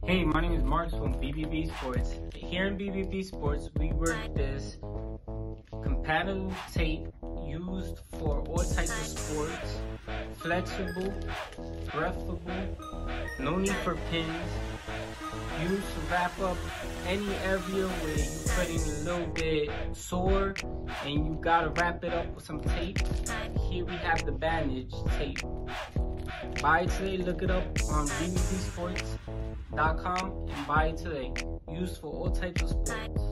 Hey, my name is Mark from BBB Sports. Here in BBB Sports, we work this compatible tape used for all types of sports, flexible, breathable, no need for pins, used to wrap up any area where you're feeling a little bit sore and you gotta wrap it up with some tape. Here we have the bandage tape. Buy it today, look it up on bbbsports.com and buy it today. Used for all types of sports.